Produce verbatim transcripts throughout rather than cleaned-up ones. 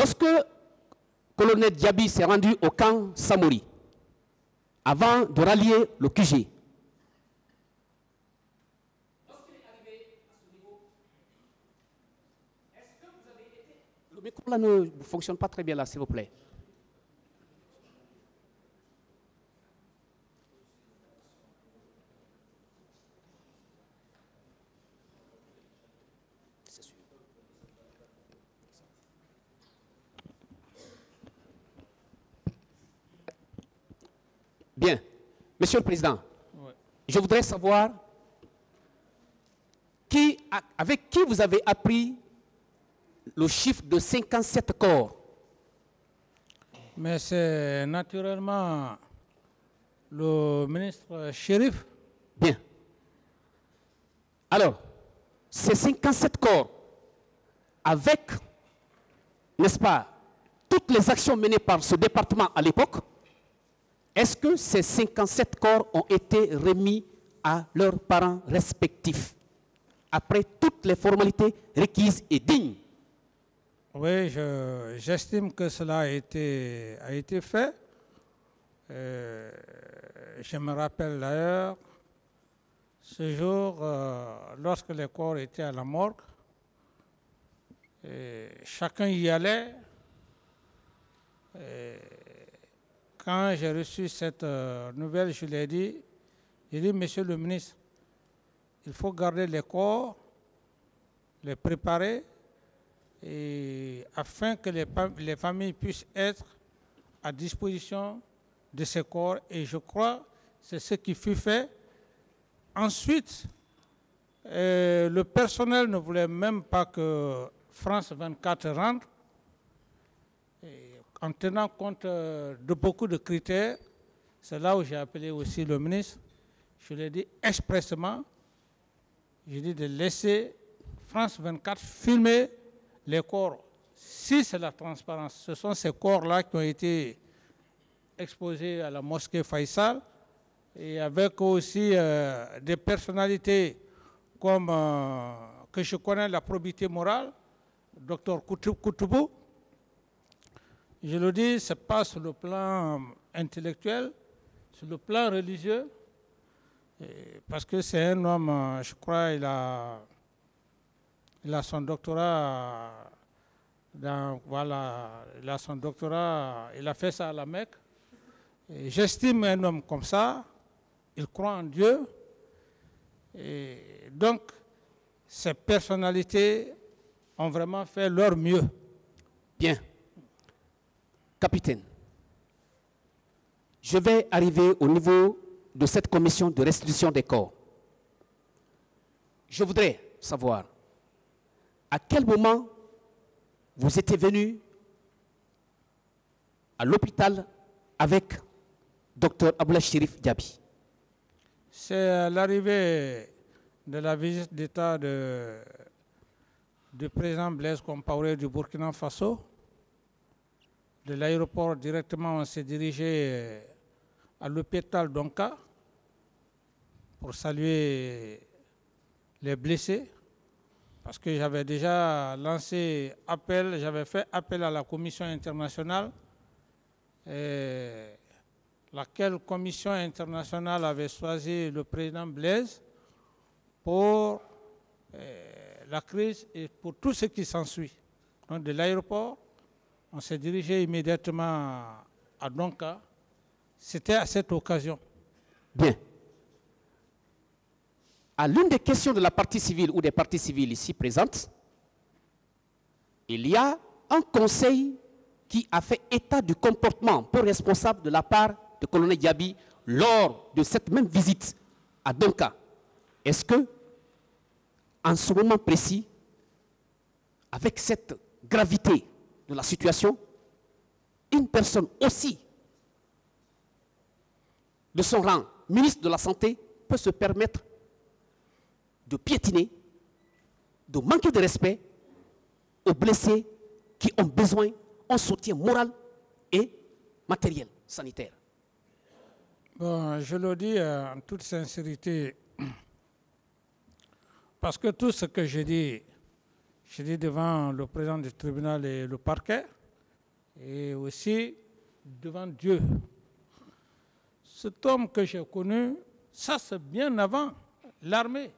Lorsque le colonel Diaby s'est rendu au camp Samori, avant de rallier le Q G, lorsqu'il est arrivé à ce niveau, est-ce que vous avez été... Le micro là ne fonctionne pas très bien là, s'il vous plaît. Bien. Monsieur le Président, ouais. Je voudrais savoir qui, avec qui vous avez appris le chiffre de cinquante-sept corps. Mais c'est naturellement le ministre Chérif. Bien. Alors, ces cinquante-sept corps, avec, n'est-ce pas, toutes les actions menées par ce département à l'époque, est-ce que ces cinquante-sept corps ont été remis à leurs parents respectifs, après toutes les formalités requises et dignes? Oui, j'estime je, que cela a été, a été fait. Euh, je me rappelle d'ailleurs, ce jour, euh, lorsque les corps étaient à la morgue, et chacun y allait. Et quand j'ai reçu cette euh, nouvelle, je lui ai dit, j'ai dit, monsieur le ministre, il faut garder les corps, les préparer, et afin que les, les familles puissent être à disposition de ces corps. Et je crois que c'est ce qui fut fait. Ensuite, euh, le personnel ne voulait même pas que France vingt-quatre rentre. Et en tenant compte de beaucoup de critères, c'est là où j'ai appelé aussi le ministre. Je lui ai dit expressément, j'ai dit de laisser France vingt-quatre filmer les corps. Si c'est la transparence, ce sont ces corps-là qui ont été exposés à la mosquée Faisal, et avec aussi euh, des personnalités comme euh, que je connais la probité morale, docteur Koutoubou. Je le dis, ce n'est pas sur le plan intellectuel, sur le plan religieux, parce que c'est un homme, je crois, il a, il a son doctorat, dans, voilà, il a son doctorat, il a fait ça à la Mecque. J'estime un homme comme ça, il croit en Dieu, et donc ces personnalités ont vraiment fait leur mieux. Bien. Capitaine, je vais arriver au niveau de cette commission de restitution des corps. Je voudrais savoir à quel moment vous étiez venu à l'hôpital avec docteur Aboulaye Chérif Diaby. C'est l'arrivée de la visite d'État de, du président Blaise Compaoré du Burkina Faso. De l'aéroport, directement, on s'est dirigé à l'hôpital d'Onka pour saluer les blessés, parce que j'avais déjà lancé appel, j'avais fait appel à la commission internationale, et laquelle commission internationale avait choisi le président Blaise pour euh, la crise et pour tout ce qui s'ensuit. Donc de l'aéroport, on s'est dirigé immédiatement à Donka. C'était à cette occasion. Bien. À l'une des questions de la partie civile ou des parties civiles ici présentes, il y a un conseil qui a fait état du comportement peu responsable de la part du colonel Diaby lors de cette même visite à Donka. Est-ce que, en ce moment précis, avec cette gravité de la situation, une personne aussi de son rang, ministre de la Santé, peut se permettre de piétiner, de manquer de respect aux blessés qui ont besoin d'un soutien moral et matériel, sanitaire? Bon, je le dis en toute sincérité, parce que tout ce que je dis, je dis devant le président du tribunal et le parquet, et aussi devant Dieu. Cet homme que j'ai connu, ça c'est bien avant l'armée.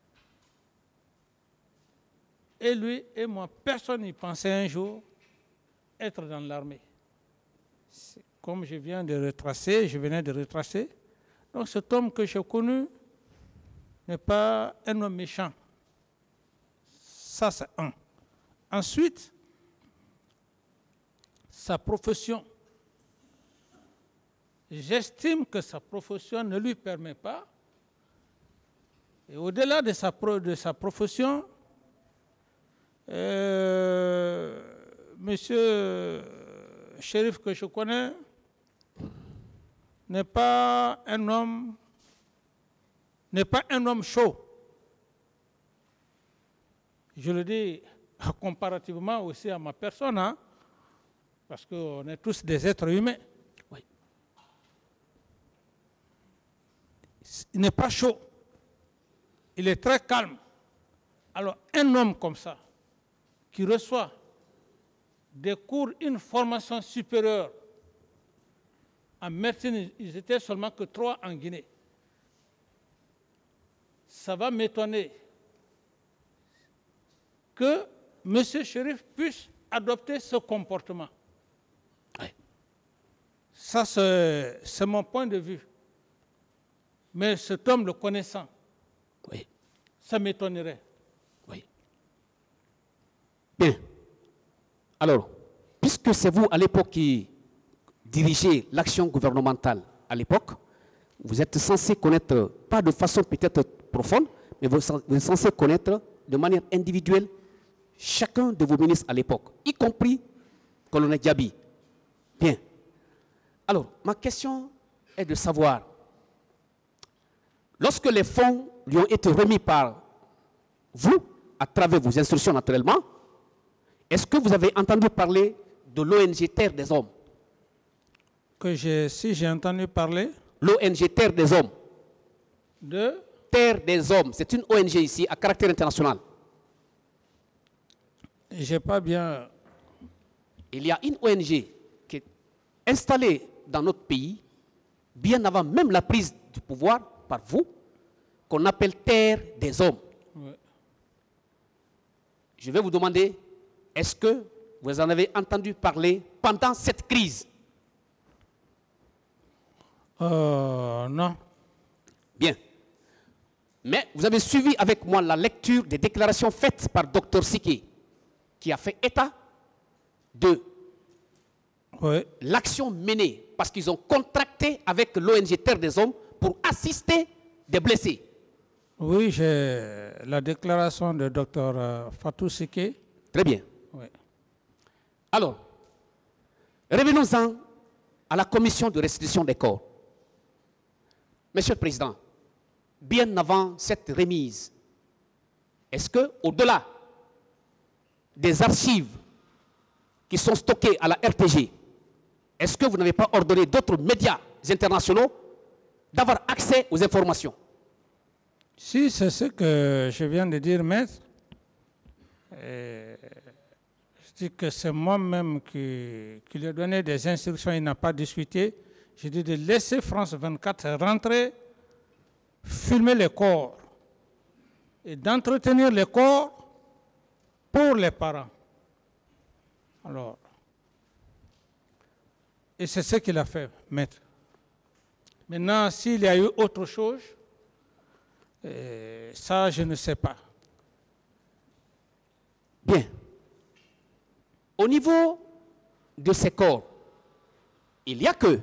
Et lui et moi, personne n'y pensait un jour être dans l'armée. Comme je viens de retracer, je venais de retracer. Donc cet homme que j'ai connu n'est pas un homme méchant. Ça, c'est un. Ensuite, sa profession. J'estime que sa profession ne lui permet pas. Et au-delà de sa, pro, de sa profession, euh, monsieur Chérif que je connais n'est pas un homme, n'est pas un homme chaud. Je le dis comparativement aussi à ma personne, hein, parce qu'on est tous des êtres humains. Oui. Il n'est pas chaud. Il est très calme. Alors, un homme comme ça, qui reçoit des cours, une formation supérieure, en médecine, ils étaient seulement que trois en Guinée. Ça va m'étonner que M. Chérif puisse adopter ce comportement. Oui. Ça, c'est mon point de vue. Mais cet homme le connaissant, oui, ça m'étonnerait. Oui. Bien. Alors, puisque c'est vous à l'époque qui dirigez l'action gouvernementale à l'époque, vous êtes censé connaître, pas de façon peut-être profonde, mais vous êtes censé connaître de manière individuelle chacun de vos ministres à l'époque, y compris le colonel Diaby. Bien. Alors, ma question est de savoir, lorsque les fonds lui ont été remis par vous, à travers vos instructions naturellement, est-ce que vous avez entendu parler de l'O N G Terre des Hommes? Que j'ai, si j'ai entendu parler. L'O N G Terre des Hommes. De Terre des Hommes, c'est une O N G ici à caractère international. Je n'ai pas bien. Il y a une O N G qui est installée dans notre pays, bien avant même la prise du pouvoir par vous, qu'on appelle Terre des Hommes. Oui. Je vais vous demander, est-ce que vous en avez entendu parler pendant cette crise? Euh, non. Bien. Mais vous avez suivi avec moi la lecture des déclarations faites par Docteur Siké, qui a fait état de oui. l'action menée, parce qu'ils ont contracté avec l'O N G Terre des Hommes pour assister des blessés. Oui, j'ai la déclaration de Docteur Fatou Siké. Très bien. Oui. Alors, revenons-en à la commission de restitution des corps. Monsieur le Président, bien avant cette remise, est-ce que, au-delà des archives qui sont stockées à la R T G, est-ce que vous n'avez pas ordonné d'autres médias internationaux d'avoir accès aux informations? Si, c'est ce que je viens de dire, maître. Et je dis que c'est moi-même qui, qui lui ai donné des instructions, il n'a pas discuté. J'ai dit de laisser France vingt-quatre rentrer, filmer les corps et d'entretenir les corps pour les parents. Alors, et c'est ce qu'il a fait, maître. Maintenant, s'il y a eu autre chose, euh, ça, je ne sais pas. Bien. Au niveau de ces corps, il n'y a que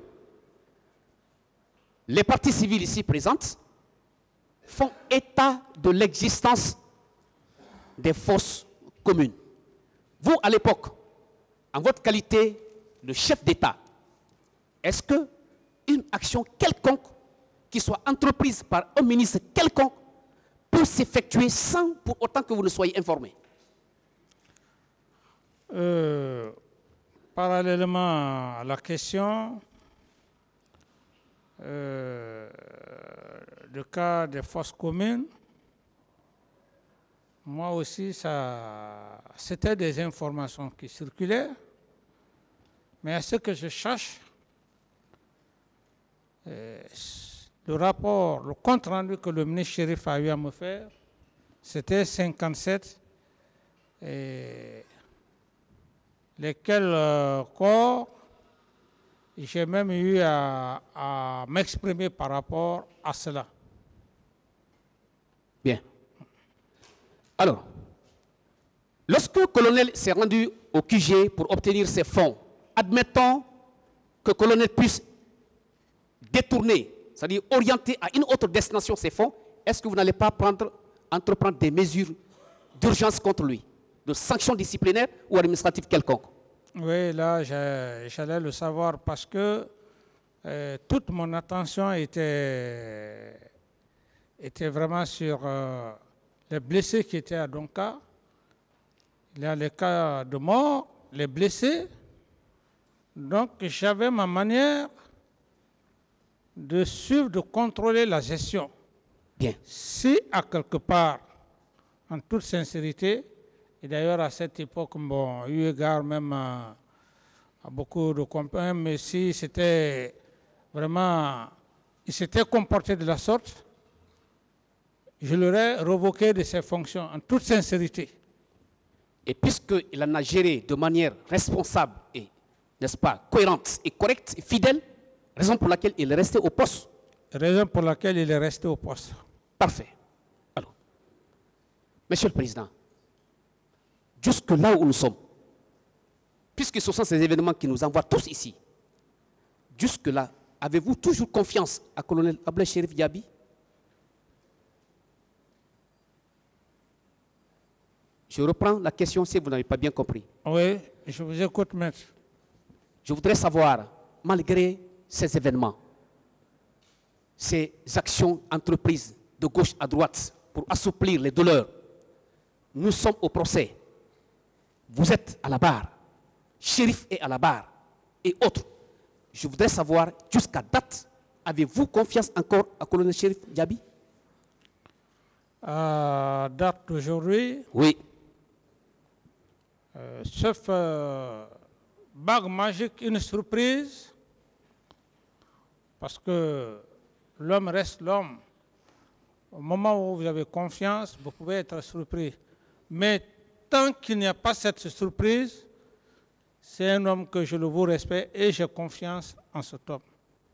les parties civiles ici présentes font état de l'existence des fosses communes. Vous, à l'époque, en votre qualité de chef d'État, est-ce qu'une action quelconque qui soit entreprise par un ministre quelconque peut s'effectuer sans pour autant que vous ne soyez informé? euh, Parallèlement à la question, euh, le cas des fosses communes, moi aussi, ça, c'était des informations qui circulaient. Mais à ce que je cherche, euh, le rapport, le compte rendu que le ministre Chérif a eu à me faire, c'était cinquante-sept, et lesquels euh, corps, j'ai même eu à, à m'exprimer par rapport à cela. Bien. Alors, lorsque le colonel s'est rendu au Q G pour obtenir ses fonds, admettons que le colonel puisse détourner, c'est-à-dire orienter à une autre destination ces fonds, est-ce que vous n'allez pas prendre, entreprendre des mesures d'urgence contre lui, de sanctions disciplinaires ou administratives quelconques? Oui, là, j'allais le savoir parce que euh, toute mon attention était, était vraiment sur euh, les blessés qui étaient à Donka. Il y a les cas de mort, les blessés. Donc, j'avais ma manière de suivre, de contrôler la gestion. Bien. Si, à quelque part, en toute sincérité, et d'ailleurs, à cette époque, bon, eu égard même à, à beaucoup de compagnons, mais si c'était vraiment, il s'était comporté de la sorte, je l'aurais révoqué de ses fonctions, en toute sincérité. Et puisqu'il en a géré de manière responsable et, n'est-ce pas, cohérente et correcte et fidèle, raison pour laquelle il est resté au poste. Raison pour laquelle il est resté au poste. Parfait. Alors, Monsieur le Président, jusque là où nous sommes, puisque ce sont ces événements qui nous envoient tous ici, jusque-là, avez-vous toujours confiance à colonel Ablaye Chérif Diaby? Je reprends la question si vous n'avez pas bien compris. Oui, je vous écoute, maître. Je voudrais savoir, malgré ces événements, ces actions entreprises de gauche à droite pour assouplir les douleurs, nous sommes au procès. Vous êtes à la barre, Chérif est à la barre et autres. Je voudrais savoir, jusqu'à date, avez-vous confiance encore à colonel Chérif Diaby? À date d'aujourd'hui, oui. Euh, sauf euh, bague magique, une surprise, parce que l'homme reste l'homme. Au moment où vous avez confiance, vous pouvez être surpris. Mais tant qu'il n'y a pas cette surprise, c'est un homme que je le vous respecte et j'ai confiance en cet homme.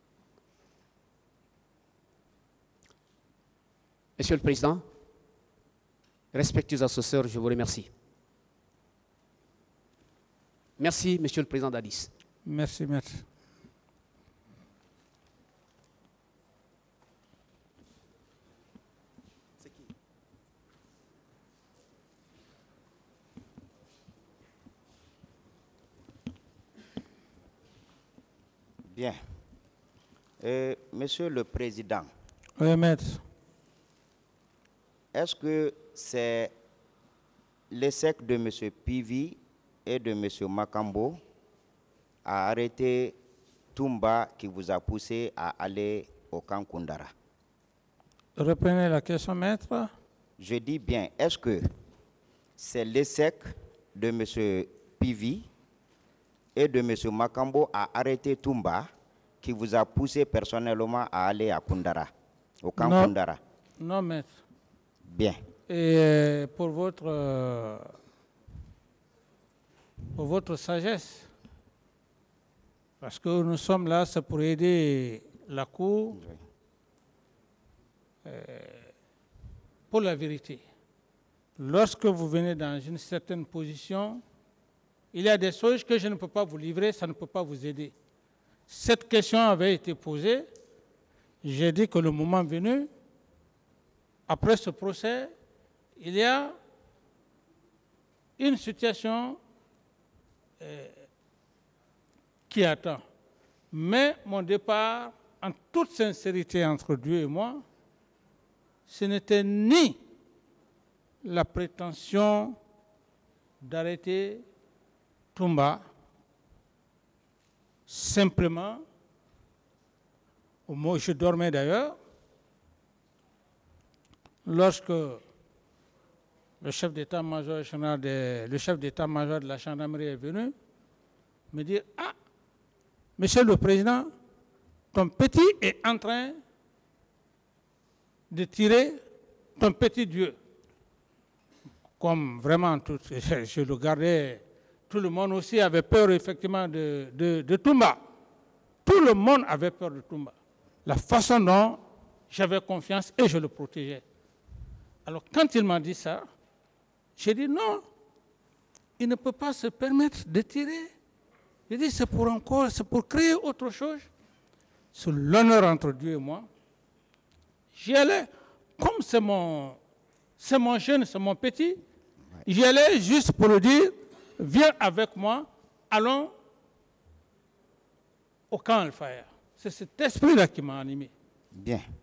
Monsieur le Président, respectueux assesseurs, je vous remercie. Merci, Monsieur le Président Dadis. Merci, maître. Bien. Euh, Monsieur le Président. Oui, maître. Est-ce que c'est l'essai de M. Pivi et de M. Makambo à arrêter Toumba qui vous a poussé à aller au camp Koundara? Reprenez la question, maître. Je dis bien, est-ce que c'est l'essai de M. Pivi et de M. Makambo à arrêter Toumba qui vous a poussé personnellement à aller à Koundara, au camp non. Koundara? Non, maître. Bien. Et pour votre, euh, pour votre sagesse, parce que nous sommes là, c'est pour aider la Cour Oui. euh, pour la vérité. Lorsque vous venez dans une certaine position, il y a des choses que je ne peux pas vous livrer, ça ne peut pas vous aider. Cette question avait été posée, j'ai dit que le moment venu, après ce procès, il y a une situation euh, qui attend. Mais mon départ, en toute sincérité entre Dieu et moi, ce n'était ni la prétention d'arrêter Toumba, simplement, au moment où je dormais d'ailleurs, lorsque le chef d'état-major général de, le chef d'état-major de la gendarmerie est venu me dire « Ah, Monsieur le Président, ton petit est en train de tirer ton petit Dieu. Comme vraiment, tout, je, je le gardais, tout le monde aussi avait peur effectivement de, de, de Toumba. Tout le monde avait peur de Toumba. La façon dont j'avais confiance et je le protégeais. Alors quand il m'a dit ça, j'ai dit non, il ne peut pas se permettre de tirer. J'ai dit c'est pour encore, c'est pour créer autre chose. C'est l'honneur entre Dieu et moi. J'y allais, comme c'est mon, c'est mon jeune, c'est mon petit, j'y allais juste pour lui dire, viens avec moi, allons au camp Al-Faya. C'est cet esprit-là qui m'a animé. Bien.